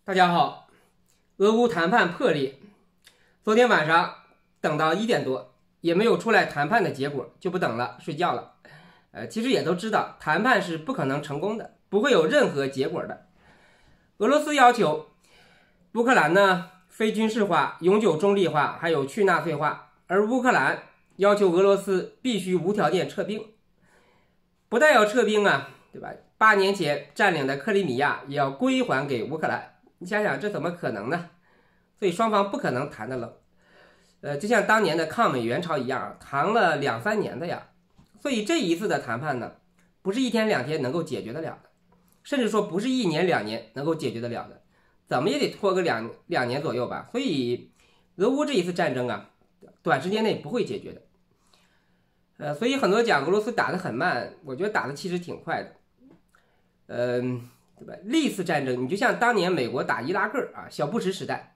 大家好，俄乌谈判破裂，昨天晚上等到1点多也没有出来谈判的结果，就不等了，睡觉了。其实也都知道谈判是不可能成功的，不会有任何结果的。俄罗斯要求乌克兰呢非军事化、永久中立化，还有去纳粹化，而乌克兰要求俄罗斯必须无条件撤兵。不但要撤兵啊，对吧？8年前占领的克里米亚也要归还给乌克兰。你想想这怎么可能呢？所以双方不可能谈得拢。就像当年的抗美援朝一样，谈了2、3年的呀。所以这一次的谈判呢，不是1天2天能够解决得了的，甚至说不是1年2年能够解决得了的，怎么也得拖个两年左右吧。所以俄乌这一次战争啊，短时间内不会解决的。所以很多讲俄罗斯打得很慢，我觉得打得其实挺快的。对吧？历次战争，你就像当年美国打伊拉克啊，小布什时代，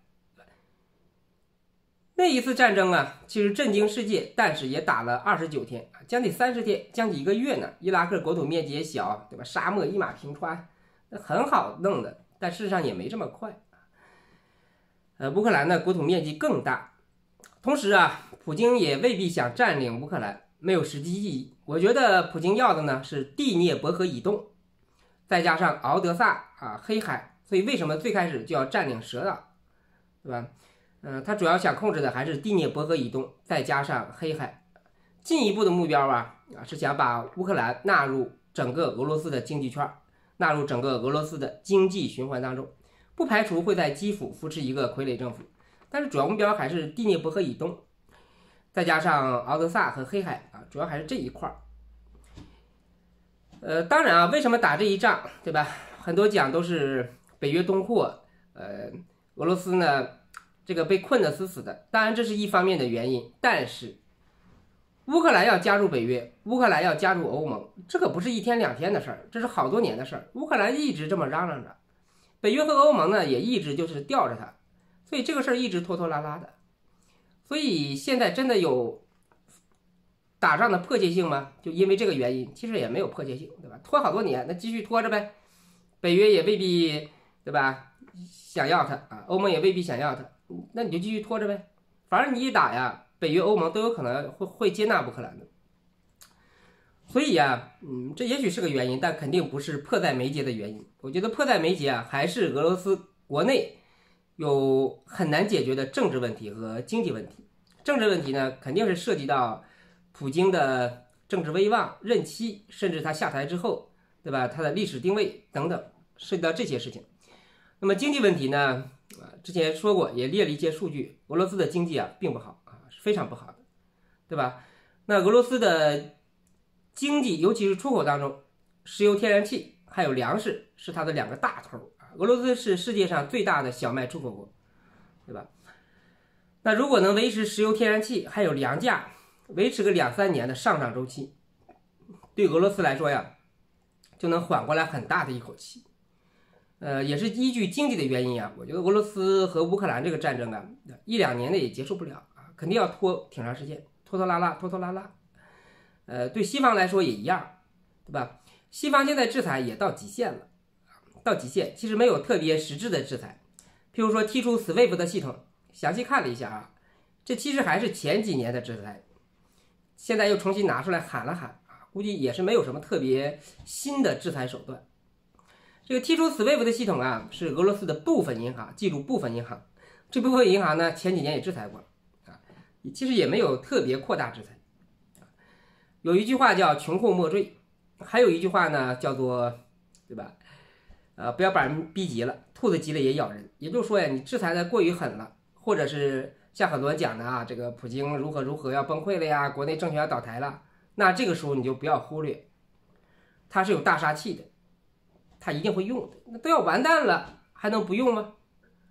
那一次战争啊，其实震惊世界，但是也打了29天，将近30天，将近1个月呢。伊拉克国土面积也小，对吧？沙漠一马平川，很好弄的，但事实上也没这么快。乌克兰的国土面积更大，同时啊，普京也未必想占领乌克兰，没有实际意义。我觉得普京要的呢是第聂伯河以东。再加上敖德萨啊、黑海，所以为什么最开始就要占领蛇岛，对吧？他主要想控制的还是第聂伯河以东，再加上黑海。进一步的目标是想把乌克兰纳入整个俄罗斯的经济圈，纳入整个俄罗斯的经济循环当中，不排除会在基辅扶持一个傀儡政府，但是主要目标还是第聂伯河以东，再加上敖德萨和黑海啊，主要还是这一块。当然啊，为什么打这一仗，对吧？很多讲都是北约东扩，俄罗斯呢这个被困得死死的。当然这是一方面的原因，但是乌克兰要加入北约，乌克兰要加入欧盟，这可不是1天2天的事儿，这是好多年的事儿。乌克兰一直这么嚷嚷着，北约和欧盟呢也一直就是吊着他，所以这个事儿一直拖拖拉拉的。所以现在真的有打仗的迫切性吗？就因为这个原因，其实也没有迫切性，对吧？拖好多年，那继续拖着呗。北约也未必，对吧？想要它啊，欧盟也未必想要它，那你就继续拖着呗。反正你一打呀，北约、欧盟都有可能会接纳乌克兰的。所以呀，这也许是个原因，但肯定不是迫在眉睫的原因。我觉得迫在眉睫啊，还是俄罗斯国内有很难解决的政治问题和经济问题。政治问题呢，肯定是涉及到普京的政治威望、任期，甚至他下台之后，对吧？他的历史定位等等，涉及到这些事情。那么经济问题呢？之前说过，也列了一些数据，俄罗斯的经济啊并不好啊，是非常不好的，对吧？那俄罗斯的经济，尤其是出口当中，石油、天然气还有粮食是它的2个大头啊。俄罗斯是世界上最大的小麦出口国，对吧？那如果能维持石油、天然气还有粮价，维持个2、3年的上涨周期，对俄罗斯来说呀，就能缓过来很大的一口气。也是依据经济的原因啊，我觉得俄罗斯和乌克兰这个战争啊，1、2年内也结束不了啊，肯定要拖挺长时间，拖拖拉拉。对西方来说也一样，对吧？西方现在制裁也到极限了，到极限，其实没有特别实质的制裁，譬如说踢出 SWIFT 的系统，详细看了一下啊，这其实还是前几年的制裁。现在又重新拿出来喊了喊啊，估计也是没有什么特别新的制裁手段。这个踢出 SWIFT 的系统啊，是俄罗斯的部分银行，记住部分银行。这部分银行呢，前几年也制裁过啊，其实也没有特别扩大制裁。有一句话叫穷寇莫追，还有一句话呢叫做，对吧？不要把人逼急了，兔子急了也咬人。也就是说呀，你制裁的过于狠了，或者是像很多人讲的啊，这个普京如何要崩溃了呀，国内政权要倒台了，那这个时候你就不要忽略，它是有大杀器的，它一定会用的。那都要完蛋了，还能不用吗？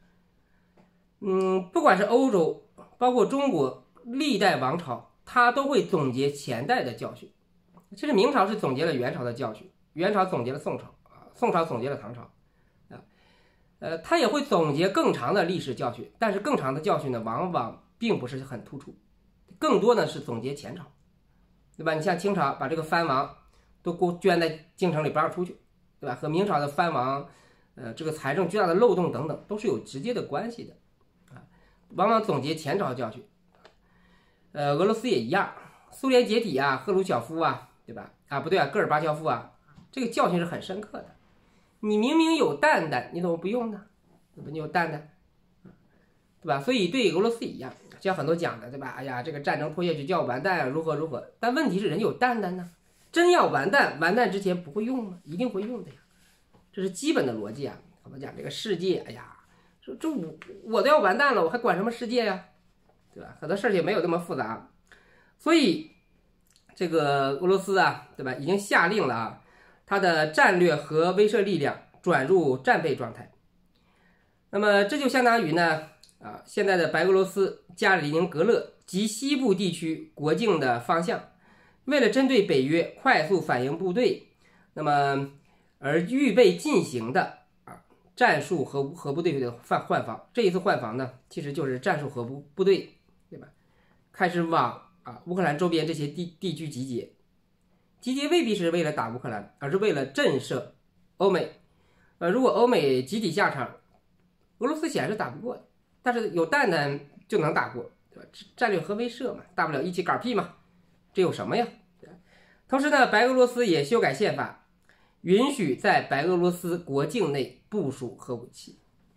不管是欧洲，包括中国历代王朝，它都会总结前代的教训。其实明朝是总结了元朝的教训，元朝总结了宋朝啊，宋朝总结了唐朝啊。它也会总结更长的历史教训，但是更长的教训呢，往往并不是很突出，更多呢是总结前朝，对吧？你像清朝把这个藩王都捐在京城里不让出去，对吧？和明朝的藩王， 这个财政巨大的漏洞等等，都是有直接的关系的啊。往往总结前朝教训，俄罗斯也一样，苏联解体啊，赫鲁晓夫啊，对吧？啊，不对啊，戈尔巴乔夫啊，这个教训是很深刻的。你明明有蛋蛋，你怎么不用呢？对吧？你有蛋蛋，对吧？所以对俄罗斯一样，像很多讲的，对吧？哎呀，这个战争拖下去就要完蛋啊，如何如何？但问题是人有蛋蛋呢，真要完蛋，完蛋之前不会用吗？一定会用的呀，这是基本的逻辑啊。很多讲这个世界，哎呀，这我都要完蛋了，我还管什么世界呀？对吧？很多事儿也没有那么复杂，所以这个俄罗斯啊，对吧？已经下令了啊，它的战略核威慑力量转入战备状态。那么这就相当于呢，现在的白俄罗斯加里宁格勒及西部地区国境的方向，为了针对北约快速反应部队，那么而预备进行的战术核部队的换防。这一次换防呢，其实就是战术核部队，对吧？开始往乌克兰周边这些地区集结。集结未必是为了打乌克兰，而是为了震慑欧美。如果欧美集体下场，俄罗斯显然是打不过的，但是有蛋蛋就能打过，对吧？战略核威慑嘛，大不了一起嗝屁嘛，这有什么呀？同时呢，白俄罗斯也修改宪法，允许在白俄罗斯国境内部署核武器。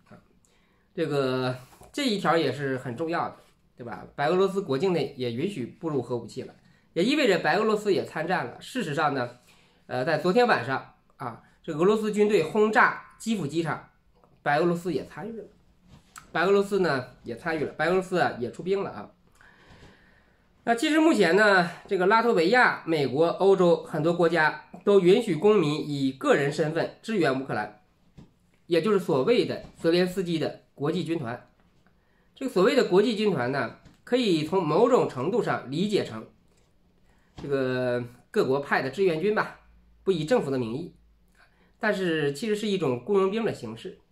这一条也是很重要的，对吧？白俄罗斯国境内也允许步入核武器了，也意味着白俄罗斯也参战了。事实上呢，在昨天晚上这个俄罗斯军队轰炸基辅机场，白俄罗斯也参与了。白俄罗斯呢也参与了，白俄罗斯也出兵了啊。那其实目前呢，这个拉脱维亚、美国、欧洲很多国家都允许公民以个人身份支援乌克兰，也就是所谓的泽连斯基的国际军团。这个所谓的国际军团呢，可以从某种程度上理解成这个各国派的志愿军吧，不以政府的名义，但是其实是一种雇佣兵的形式。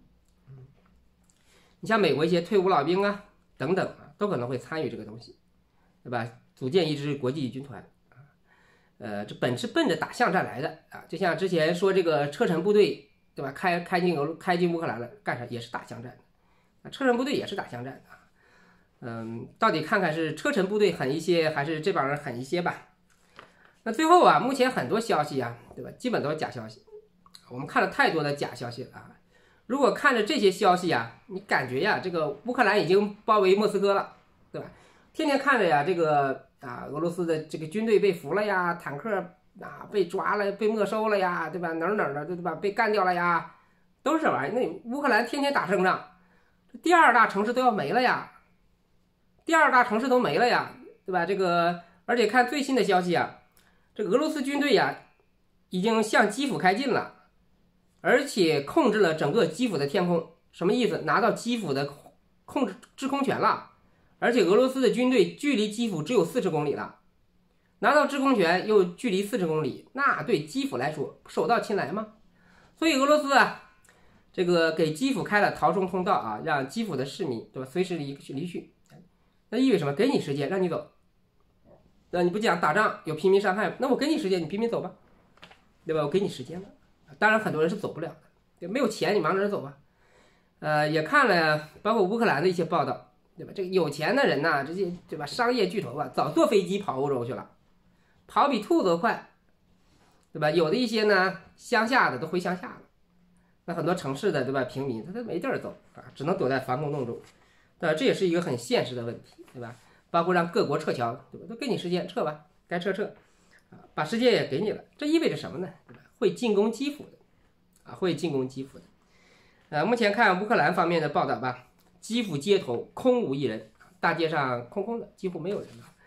你像美国一些退伍老兵啊等等都可能会参与这个东西，对吧？组建一支国际军团这本是奔着打巷战来的就像之前说这个车臣部队，对吧？开进乌克兰了，干啥也是打巷战的车臣部队也是打巷战的到底看看是车臣部队狠一些，还是这帮人狠一些吧？那最后目前很多消息对吧？基本都是假消息，我们看了太多的假消息了如果看着这些消息你感觉这个乌克兰已经包围莫斯科了，对吧？天天看着这个俄罗斯的这个军队被俘了呀，坦克被抓了，被没收了呀，对吧？哪儿的对吧？被干掉了呀，都是这玩意儿。那乌克兰天天打胜仗，第二大城市都要没了呀，第二大城市都没了呀，对吧？而且看最新的消息这个俄罗斯军队已经向基辅开进了。而且控制了整个基辅的天空，什么意思？拿到基辅的制空权了，而且俄罗斯的军队距离基辅只有40公里了，拿到制空权又距离40公里，那对基辅来说手到擒来吗？所以俄罗斯这个给基辅开了逃生通道让基辅的市民对吧随时离去，那意味着什么？给你时间让你走，那你不讲打仗有平民伤害，那我给你时间，你平民走吧，对吧？我给你时间了。当然很多人是走不了的，没有钱你往哪儿走吧？也看了包括乌克兰的一些报道，对吧？这个有钱的人这些对吧？商业巨头早坐飞机跑欧洲去了，跑比兔子都快，对吧？有的一些呢乡下的都回乡下了，那很多城市的对吧？平民他都没地儿走只能躲在防空洞中，这也是一个很现实的问题，对吧？包括让各国撤侨，对吧？都给你时间撤吧，该撤把时间也给你了，这意味着什么呢？对吧？会进攻基辅的会进攻基辅的目前看乌克兰方面的报道吧，基辅街头空无一人，大街上空空的，几乎没有人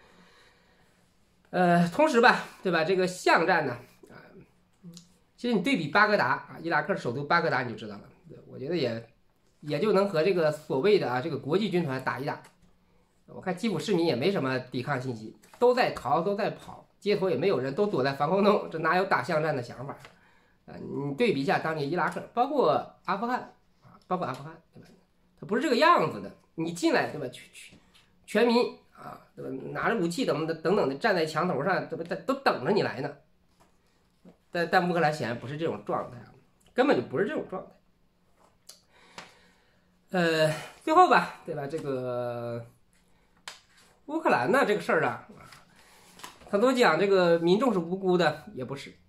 了同时吧，对吧？这个巷战呢其实你对比巴格达伊拉克首都巴格达你就知道了，我觉得也就能和这个所谓的这个国际军团打一打。我看基辅市民也没什么抵抗信息，都在逃都在跑，街头也没有人，都躲在防空洞，这哪有打巷战的想法你对比一下当年伊拉克，包括阿富汗对吧？它不是这个样子的。你进来对吧？全民对吧？拿着武器等等的站在墙头上，对吧？都等着你来呢。但乌克兰显然不是这种状态根本就不是这种状态最后吧，对吧？这个乌克兰呢这个事儿啊，很多讲这个民众是无辜的，也不是。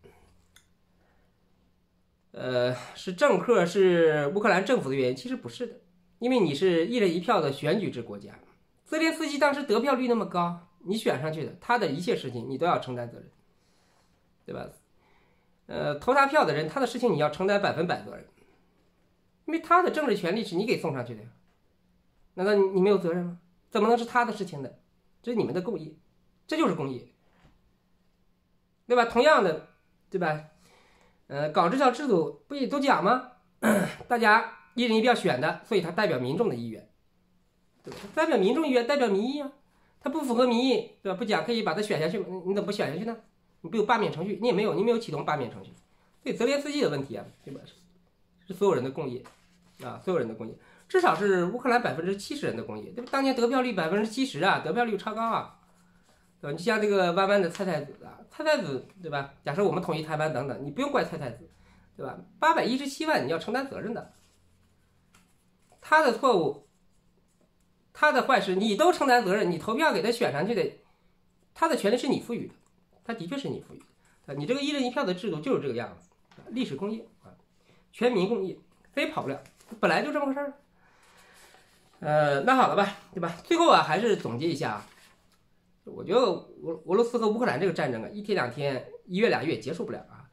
是政客是乌克兰政府的原因，其实不是的，因为你是一人一票的选举制国家。泽连斯基当时得票率那么高，你选上去的，他的一切事情你都要承担责任，对吧？投他票的人，他的事情你要承担100%责任，因为他的政治权利是你给送上去的呀。难道你没有责任吗？怎么能是他的事情呢？这是你们的公益，这就是公益，对吧？同样的，对吧？搞这套制度不也都讲吗？大家一人一票选的，所以他代表民众的意愿，对吧？代表民众意愿，代表民意啊。他不符合民意，对吧？不讲可以把他选下去吗？你怎么不选下去呢？你不有罢免程序，你没有启动罢免程序。所以泽连斯基的问题啊，对吧？是所有人的共业啊，所有人的共业，至少是乌克兰70%人的共业，对吧？当年得票率70%啊，得票率超高啊。对吧？你像这个弯弯的蔡太子啊，蔡太子对吧？假设我们统一台湾等等，你不用怪蔡太子，对吧？817万你要承担责任的，他的错误，他的坏事你都承担责任，你投票给他选上去的，他的权利是你赋予的，他的确是你赋予的，你这个一人一票的制度就是这个样子，历史公业啊，全民公业，非跑不了，本来就这么回事儿。那好了吧，对吧？最后啊，还是总结一下啊。我觉得俄罗斯和乌克兰这个战争啊，1天2天、1月2月结束不了啊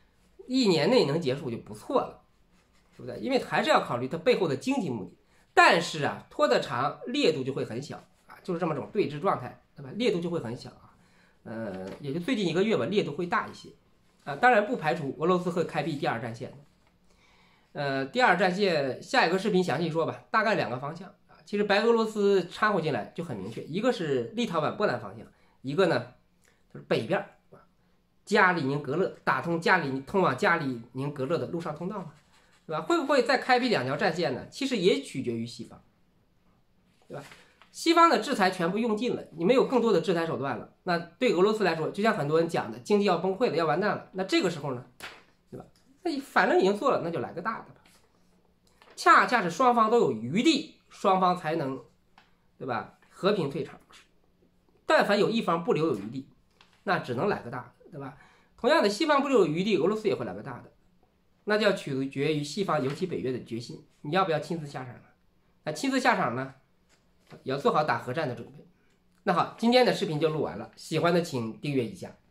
，1年内能结束就不错了，对不对？因为还是要考虑它背后的经济目的。但是啊，拖得长，烈度就会很小啊，就是这么种对峙状态，对吧？烈度就会很小啊，也就最近1个月吧，烈度会大一些啊。当然不排除俄罗斯会开辟第2战线的。第2战线下一个视频详细说吧，大概2个方向。其实白俄罗斯掺和进来就很明确，一个是立陶宛、波兰方向，一个呢就是北边加里宁格勒，打通通往加里宁格勒的陆上通道嘛，对吧？会不会再开辟2条战线呢？其实也取决于西方，对吧？西方的制裁全部用尽了，你没有更多的制裁手段了，那对俄罗斯来说，就像很多人讲的，经济要崩溃了，要完蛋了。那这个时候呢，对吧？那反正已经做了，那就来个大的吧。恰恰是双方都有余地，双方才能，对吧？和平退场。但凡有一方不留有余地，那只能来个大的，对吧？同样的，西方不留有余地，俄罗斯也会来个大的，那就要取决于西方，尤其北约的决心，你要不要亲自下场呢？那亲自下场呢，也要做好打核战的准备。那好，今天的视频就录完了，喜欢的请订阅一下。